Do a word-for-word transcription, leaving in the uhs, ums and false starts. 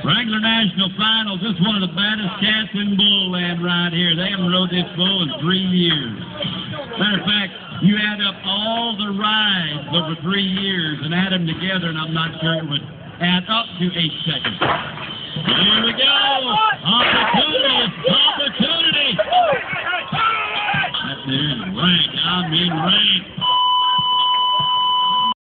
Wrangler National Finals. This is one of the baddest cats in bull land right here. They haven't rode this bull in three years. Matter of fact, you add up all the rides over three years and add them together, and I'm not sure it would add up to eight seconds. Here we go. Opportunity. Opportunity. That is rank. I mean rank.